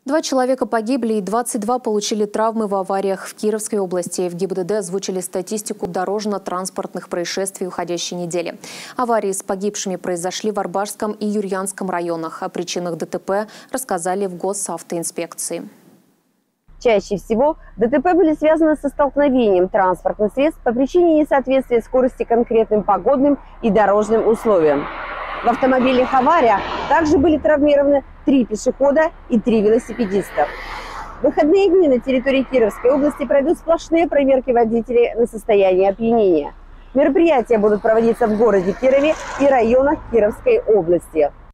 2 человека погибли и 22 получили травмы в авариях в Кировской области. В ГИБДД озвучили статистику дорожно-транспортных происшествий уходящей недели. Аварии с погибшими произошли в Арбажском и Юрьянском районах. О причинах ДТП рассказали в госавтоинспекции. Чаще всего ДТП были связаны со столкновением транспортных средств по причине несоответствия скорости конкретным погодным и дорожным условиям. В автомобильных авариях также были травмированы 3 пешехода и 3 велосипедиста. В выходные дни на территории Кировской области пройдут сплошные проверки водителей на состояние опьянения. Мероприятия будут проводиться в городе Кирове и районах Кировской области.